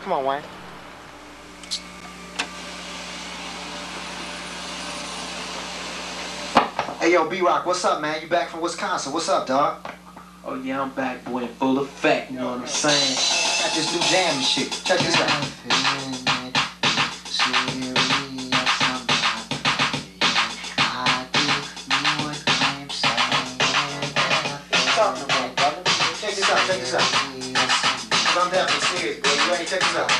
Come on, Wayne. Hey, yo, B-Rock, what's up, man? You back from Wisconsin. What's up, dog? Oh, yeah, I'm back, boy, in full effect, you know what I'm saying? Got this new jam and shit. Check this out. Check this out, check this out. Cause I'm definitely serious, boy. You ready? Check this out.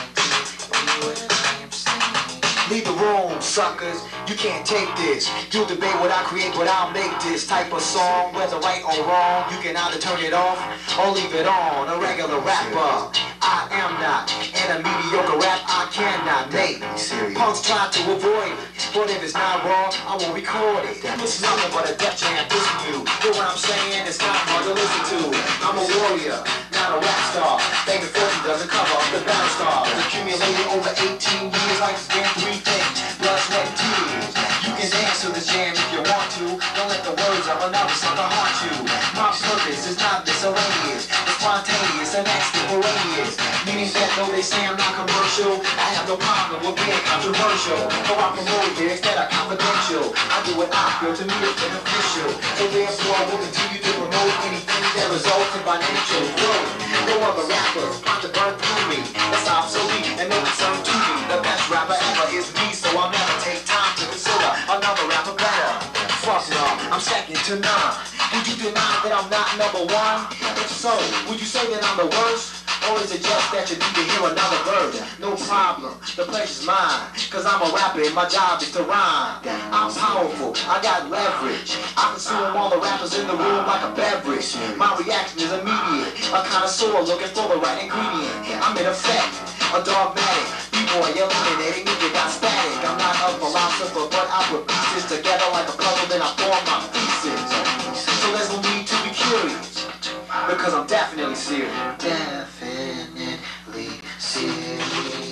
Leave the room, suckers. You can't take this. You'll debate what I create, but I'll make this type of song. Whether right or wrong, you can either turn it off or leave it on. A regular rapper, I am not. And a mediocre rap, I cannot make. Punks try to avoid it, but if it's not raw, I won't record it. It's nothing but a death jam this view. Hear what I'm saying? It's not hard to listen to. I'm a warrior, not a rap star. Begging fortune doesn't cover up the battle stars. Accumulated over 18 years like it's been 3 things. Blood, sweat, and tears. You can dance to this jam if you want to. Don't let the words of another sucker haunt you. My purpose is not miscellaneous. It's spontaneous and extemporaneous. Meaning that though they say I'm not commercial, I have no problem with being controversial. So I promote lyrics that are confidential. I do what I feel to me is beneficial. So therefore I will continue to promote anything that results in financial growth. No other rappers want to burn through me. That's obsolete and no concern to me. The best rapper ever is me, so I'll never take time to consider another rapper better. Fuck no, I'm second to none. Would you deny that I'm not number one? If so, would you say that I'm the worst? Or is it just that you need to hear another verse? No problem, the pleasure's mine. Cause I'm a rapper and my job is to rhyme. I'm powerful, I got leverage. I consume all the rappers in the room like a beverage. My reaction is immediate, a connoisseur looking for the right ingredient. I'm in effect, a dogmatic. B-boy eliminating if you got static. I'm not a philosopher, but I put pieces together like a puzzle, then I form my thesis. So there's no need to be curious, because I'm definitely serious. Definitely serious.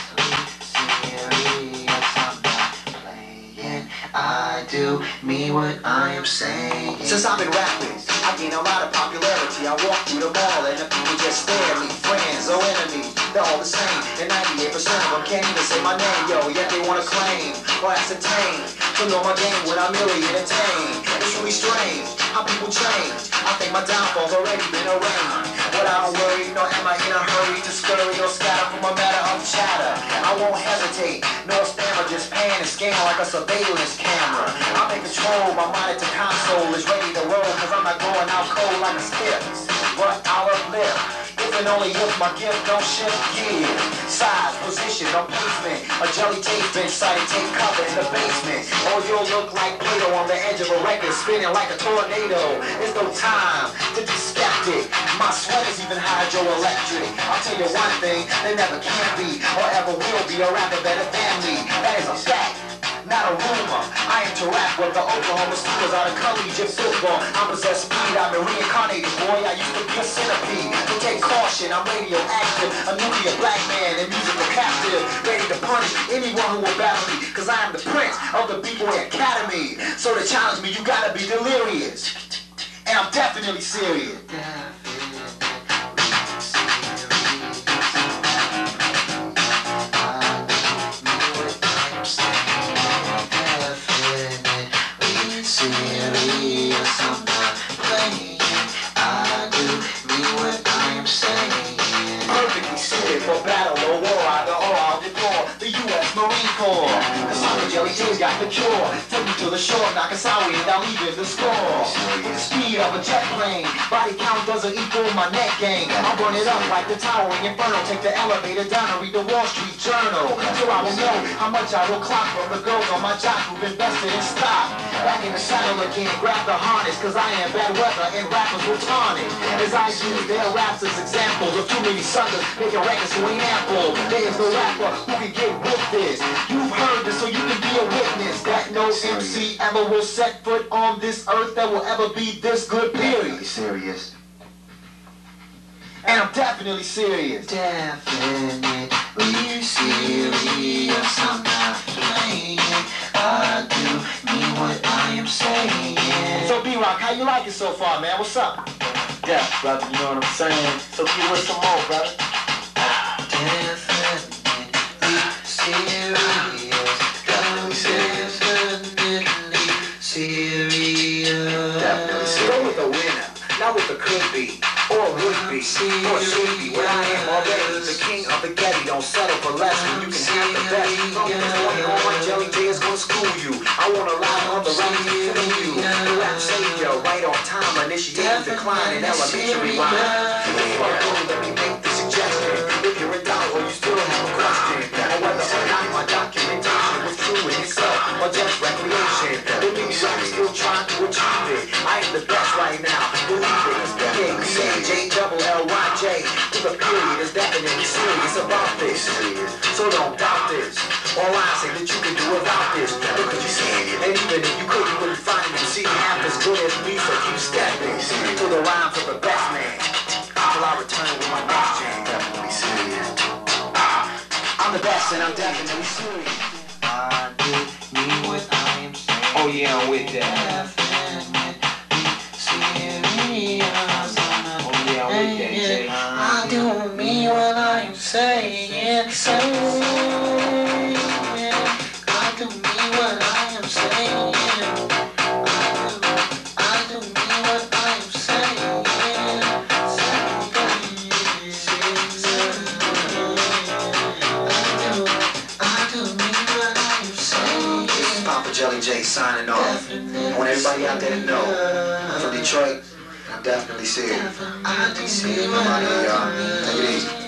I'm not playing. I do mean what I am saying. Since I've been rapping, I gain a lot of popularity. I walk through the mall and the people just stare at me. Friends or enemies, they're all the same. And 98% of them can't even say my name, yo. Yet they wanna claim or ascertain to know my game when I'm merely entertained. It's really strange how people change. I think my downfall's already been arranged. But I don't worry, nor am I in a hurry to scurry or scatter from a matter of chatter. I won't hesitate, nor stammer, just pan and scan like a surveillance camera. I'm in control, my monitor console is ready to roll, cause I'm not going out cold like a skip. But I'll uplift. If and only if my gift don't shift gears. Size, position, or placement. A jelly tape bench, sided tape cover in the basement. Or you'll look like Plato on the edge of a record, spinning like a tornado. There's no time to be skeptic. My sweat is even hydroelectric. I'll tell you one thing, there never can be or ever will be a rapper better than me. That is a fact, not a rumor. I interact with the Oklahoma Steelers out of collegiate football. I possess speed, I've been reincarnated, boy. I used to be a centipede. So take caution, I'm radioactive, a nuclear black man and musical captive, ready to punish anyone who will battle me, cause I am the prince of the B-Boy Academy. So to challenge me, you gotta be delirious. And I'm definitely serious. For battle or war, either or I'll deplore the U.S. Marine Corps. The solid jelly J's got the cure. Take me to the shore, knock us out, and I'll leave the score. The speed of a jet plane, body count doesn't equal my neck gain. I'll burn it up like the towering inferno. Take the elevator down and read the Wall Street Journal, so I will know how much I will clock from the girls on my job who've invested in stock. Back in the saddle again, grab the harness, cause I am bad weather and rappers will tarnish. As I use their raps as examples of too many suckers making records who ain't ample. There is no rapper who can get with this. You've heard this, so you can be a witness that no MC ever will set foot on this earth that will ever be this good, period. Serious. And I'm definitely serious. Definitely serious. I'm not playing. I do mean what I am saying. So B-Rock, how you like it so far, man? What's up? Yeah, brother, you know what I'm saying? So give us some more, brother. Definitely. could be, or would be, or should be what I am already. The king of the Getty, don't settle for less when you can have the best. On Jelly J is gonna school you. I wanna lie on the right to fool you. The rap savior, right on time, initiating decline in elementary rhyme. Let me make the suggestion. If you're in doubt or you still have a question, on whether or not my documentation was true in itself or just recreation, then maybe I'm still trying to achieve it. I am the best right now, believe it. K-B-A-J-double-L-Y-J. With a period is definitely serious about this. So don't doubt this. All I say that you can do without this. Because you can, and even if you could, you wouldn't find me. See half as good as me, so keep stepping to the rhymes of the best man. Till I return with my next jam. Definitely serious. I'm the best and I'm definitely serious. I do mean what I am saying. Oh yeah, I'm with that. Oh yeah, I'm with that, Jay. I do mean what I am saying. I do mean what I am saying. I do mean what I am saying. I do mean what I am saying. This is Papa Jelly J signing off. I want everybody out there to know I'm from Detroit. I'm definitely serious. I do mean what I am saying. Take it easy.